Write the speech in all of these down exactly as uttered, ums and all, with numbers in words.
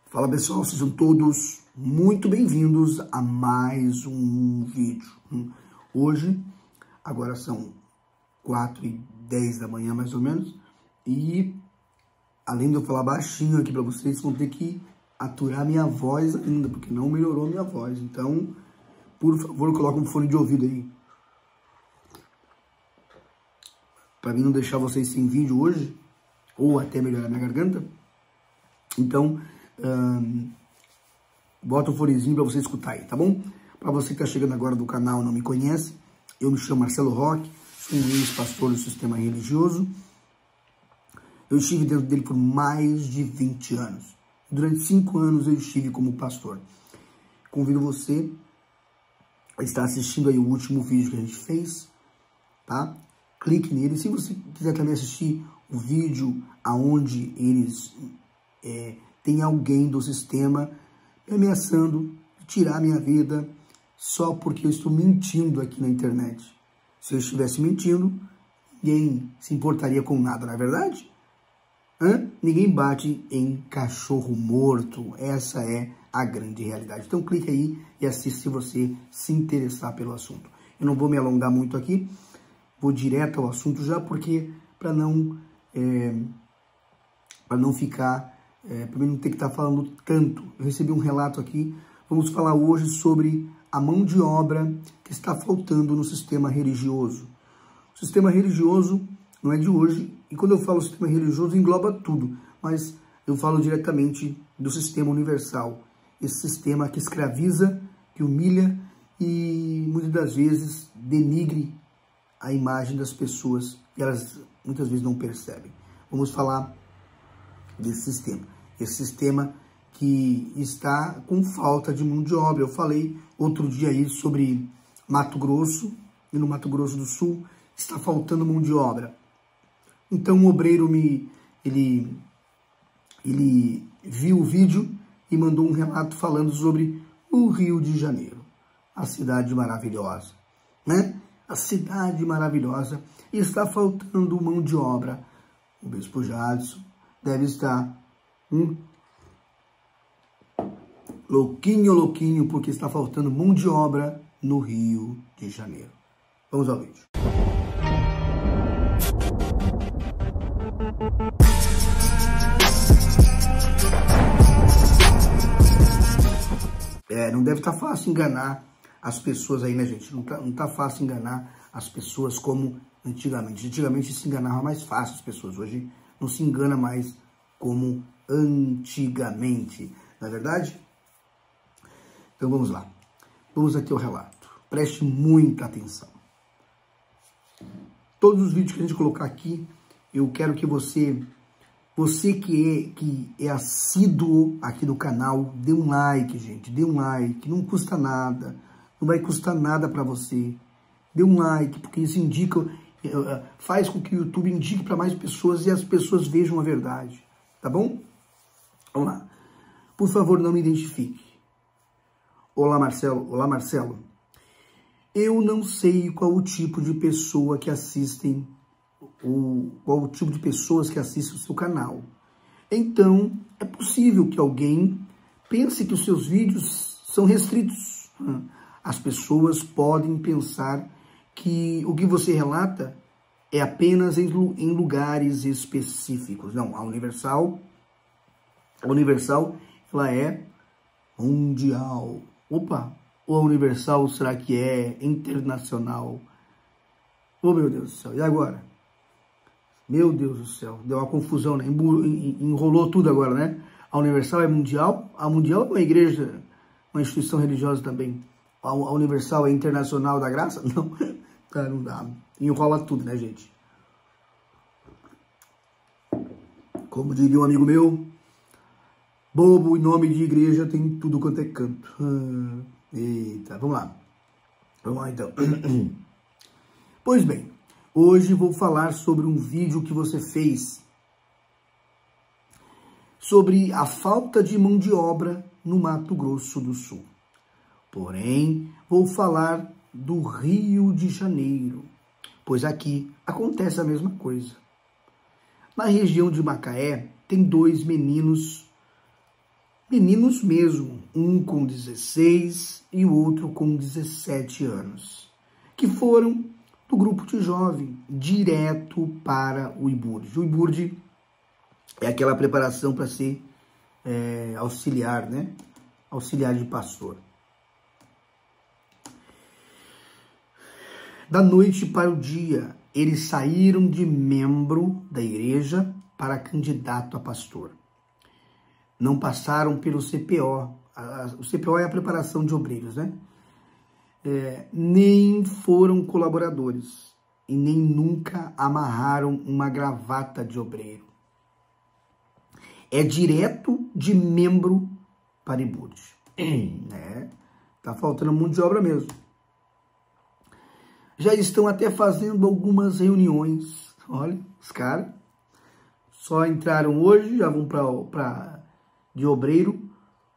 Fala pessoal, sejam todos muito bem-vindos a mais um vídeo. Hoje, agora são quatro e dez da manhã mais ou menos, e além de eu falar baixinho aqui para vocês, vão ter que aturar minha voz ainda, porque não melhorou minha voz. Então, por favor, coloque um fone de ouvido aí, para mim não deixar vocês sem vídeo hoje, ou até melhorar minha garganta. Então, Um, bota o fonezinho para você escutar aí, tá bom? Para você que está chegando agora do canal e não me conhece, eu me chamo Marcelo Roque, sou um ex-pastor do sistema religioso. Eu estive dentro dele por mais de vinte anos. Durante cinco anos eu estive como pastor. Convido você a estar assistindo aí o último vídeo que a gente fez, tá? Clique nele. Se você quiser também assistir o vídeo aonde eles... É, tem alguém do sistema me ameaçando de tirar minha vida só porque eu estou mentindo aqui na internet. Se eu estivesse mentindo, ninguém se importaria com nada, não é verdade? Hã? Ninguém bate em cachorro morto. Essa é a grande realidade. Então clique aí e assista se você se interessar pelo assunto. Eu não vou me alongar muito aqui, vou direto ao assunto já, porque para não, é, para não ficar... É, para mim não ter que estar falando tanto. Eu recebi um relato aqui. Vamos falar hoje sobre a mão de obra que está faltando no sistema religioso. O sistema religioso não é de hoje. E quando eu falo sistema religioso, engloba tudo. Mas eu falo diretamente do sistema universal. Esse sistema que escraviza, que humilha e muitas das vezes denigre a imagem das pessoas. E elas muitas vezes não percebem. Vamos falar desse sistema. Esse sistema que está com falta de mão de obra. Eu falei outro dia aí sobre Mato Grosso, e no Mato Grosso do Sul está faltando mão de obra. Então o obreiro me, ele, ele viu o vídeo e mandou um relato falando sobre o Rio de Janeiro, a cidade maravilhosa, né? A cidade maravilhosa, e está faltando mão de obra. O Bispo Jadson deve estar hum, louquinho, louquinho, porque está faltando mão de obra no Rio de Janeiro. Vamos ao vídeo. É, não deve estar fácil enganar as pessoas aí, né, gente? Não tá, não tá fácil enganar as pessoas como antigamente. Antigamente se enganava mais fácil as pessoas. Hoje não se engana mais como antigamente, não é verdade? Então vamos lá. Vamos aqui ao relato. Preste muita atenção. Todos os vídeos que a gente colocar aqui, eu quero que você, você que é, que é assíduo aqui do canal, dê um like, gente. Dê um like, não custa nada. Não vai custar nada para você. Dê um like, porque isso indica... faz com que o YouTube indique para mais pessoas e as pessoas vejam a verdade, tá bom? Vamos lá. Por favor, não me identifique. Olá, Marcelo. Olá, Marcelo. Eu não sei qual o tipo de pessoa que assistem, ou qual o tipo de pessoas que assistem o seu canal. Então, é possível que alguém pense que os seus vídeos são restritos. As pessoas podem pensar que o que você relata é apenas em, em lugares específicos. Não, a Universal, a Universal, ela é mundial. Opa, ou a Universal será que é internacional? Oh, meu Deus do céu, e agora? Meu Deus do céu, deu uma confusão, né? Enrolou tudo agora, né? A Universal é mundial, a Mundial é uma igreja, uma instituição religiosa também. A Universal é internacional da graça? Não. Cara, não dá. Enrola tudo, né, gente? Como diria um amigo meu, bobo em nome de igreja tem tudo quanto é canto. Ah, eita, vamos lá. Vamos lá, então. Pois bem, hoje vou falar sobre um vídeo que você fez sobre a falta de mão de obra no Mato Grosso do Sul. Porém, vou falar do Rio de Janeiro, pois aqui acontece a mesma coisa. Na região de Macaé, tem dois meninos Meninos mesmo, um com dezesseis e o outro com dezessete anos, que foram do grupo de jovem, direto para o IBURD. O IBURD é aquela preparação para ser é, auxiliar, né? Auxiliar de pastor. Da noite para o dia, eles saíram de membro da igreja para candidato a pastor. Não passaram pelo C P O. O C P O é a preparação de obreiros, né? É, nem foram colaboradores e nem nunca amarraram uma gravata de obreiro. É direto de membro para IBURD. É, tá faltando mão de obra mesmo. Já estão até fazendo algumas reuniões. Olha, os caras só entraram hoje, já vão para de obreiro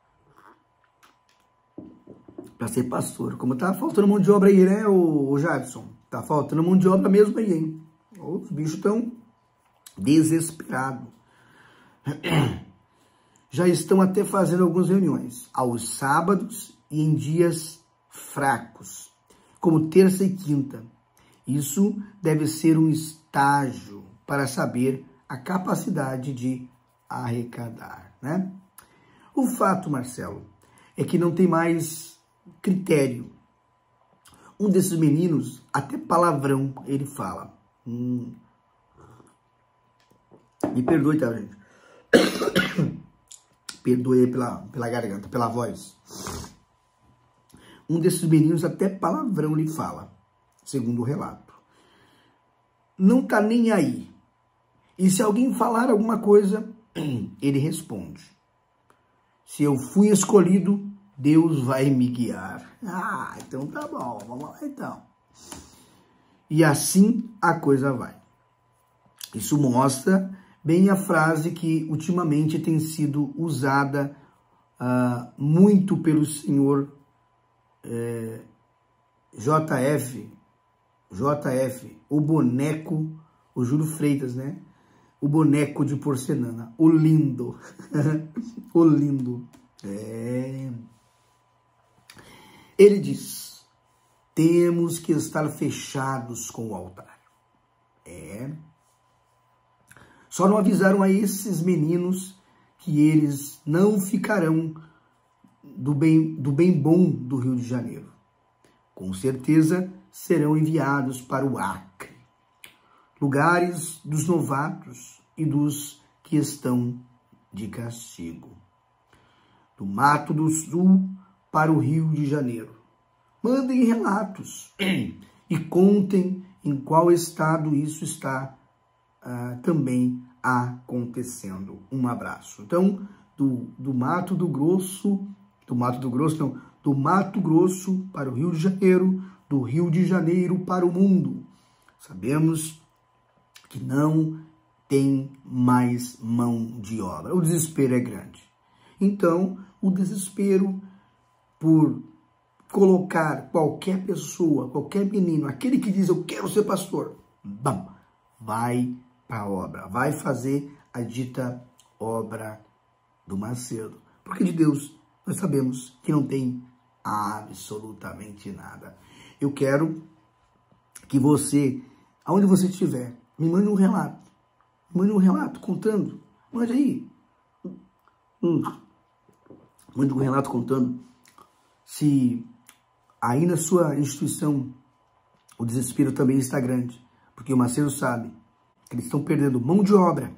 para ser pastor. Como tá faltando mão de obra aí, né, o, o Jadson? Tá faltando mão de obra mesmo aí, hein? Os bichos estão desesperados. Já estão até fazendo algumas reuniões aos sábados e em dias fracos, como terça e quinta. Isso deve ser um estágio para saber a capacidade de arrecadar, né? O fato, Marcelo, é que não tem mais critério. Um desses meninos, até palavrão, ele fala. Hum. Me perdoe, tá, gente? Perdoe pela, pela garganta, pela voz. Um desses meninos até palavrão lhe fala, segundo o relato. Não tá nem aí. E se alguém falar alguma coisa, ele responde. Se eu fui escolhido, Deus vai me guiar. Ah, então tá bom, vamos lá então. E assim a coisa vai. Isso mostra bem a frase que ultimamente tem sido usada uh, muito pelo senhor é, J F, J F, o boneco, o Júlio Freitas, né? O boneco de porcelana, o lindo, o lindo. É. Ele diz, temos que estar fechados com o altar. É. Só não avisaram a esses meninos que eles não ficarão do bem, do bem bom do Rio de Janeiro. Com certeza serão enviados para o Acre, lugares dos novatos e dos que estão de castigo. Do Mato do Sul para o Rio de Janeiro. Mandem relatos e contem em qual estado isso está uh, também acontecendo. Um abraço. Então, do, do Mato do Grosso, do Mato do Grosso, não, do Mato Grosso para o Rio de Janeiro, do Rio de Janeiro para o mundo. Sabemos que não tem mais mão de obra. O desespero é grande. Então, o desespero por colocar qualquer pessoa, qualquer menino, aquele que diz eu quero ser pastor, bam, vai para a obra, vai fazer a dita obra do Macedo. Porque de Deus nós sabemos que não tem absolutamente nada. Eu quero que você, aonde você estiver, me mande um relato. Me mande um relato contando. Mande aí. Hum. Mande um relato contando se aí na sua instituição o desespero também está grande. Porque o Macedo sabe que eles estão perdendo mão de obra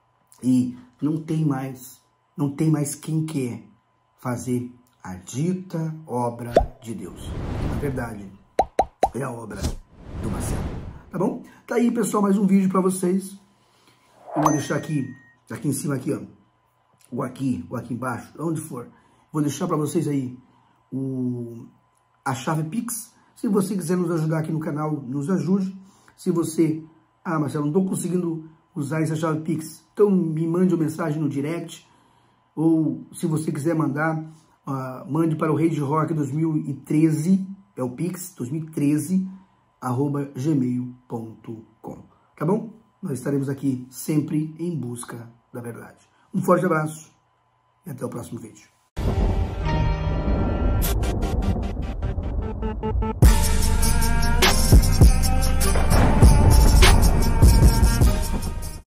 e não tem mais, não tem mais quem quer fazer a dita obra de Deus. Na verdade, é a obra do Macedo. Tá bom? Tá aí, pessoal, mais um vídeo para vocês. Eu vou deixar aqui, aqui em cima, aqui, ó, ou aqui, ou aqui embaixo, onde for. Vou deixar para vocês aí o, a chave Pix. Se você quiser nos ajudar aqui no canal, nos ajude. Se você, ah, Marcelo, não estou conseguindo usar essa chave Pix, então me mande uma mensagem no direct. Ou se você quiser mandar, uh, mande para o Rede Rock dois mil e treze, é o Pix, dois mil e treze, arroba gmail ponto com. Tá bom? Nós estaremos aqui sempre em busca da verdade. Um forte abraço. e até o próximo vídeo.